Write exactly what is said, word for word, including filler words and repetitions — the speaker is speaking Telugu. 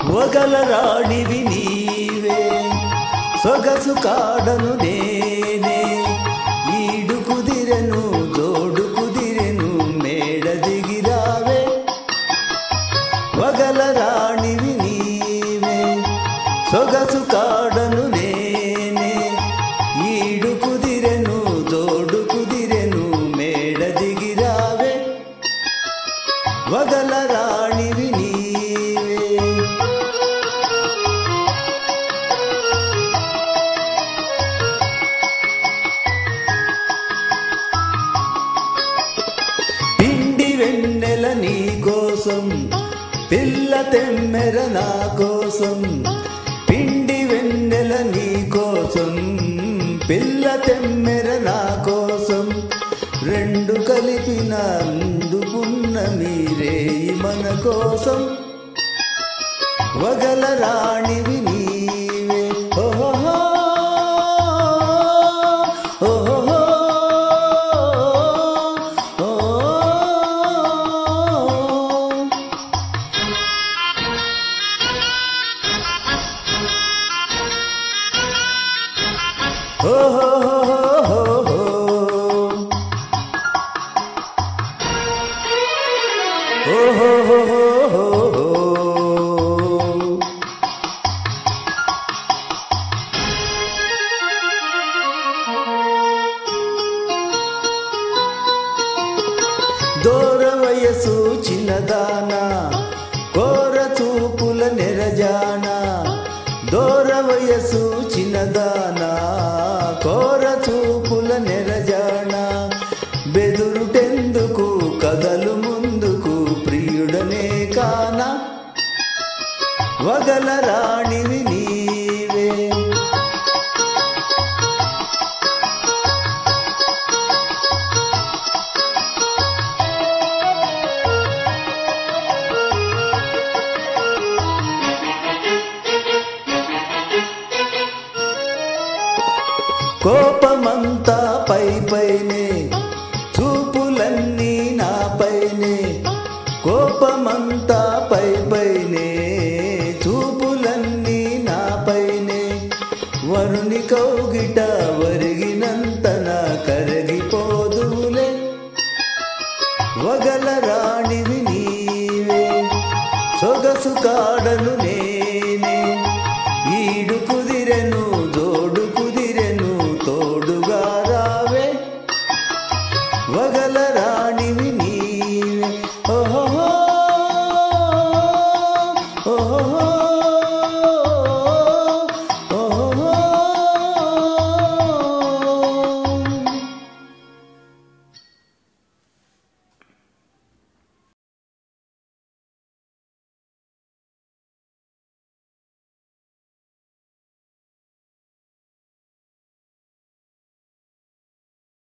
వగల రాణివి నీవే సొగసు కాడను నేనే ఈడు కుదిరెను జోడు కుదిరెను మేడ దిగిరావే వగల రాణివి నీవే సొగసు కాడను నేనే ఈడు కుదిరెను జోడు కుదిరెను మేడ దిగిరావే వగల రాణివి నీవే పిండి వెన్నెల నీ కోసం పిల్ల తెమ్మెర నా కోసం పిండి వెన్నెల నీ కోసం పిల్ల తెమ్మెర నా కోసం రెండు కలిపిన అందుకున్న మీరేయి మన కోసం వగల రాణివి నీవే ఓహో ఓహో దూర వయసు చిన్నదానా కోర చూపుల నెరజానా దూర వయసు చిన్నదానా కోర చూపుల నెరజానా బెదురుటెందుకు కదలు ముందుకు ప్రియుడనే కానా వగల రాణివి నీవే కోపమంతా పై పైనే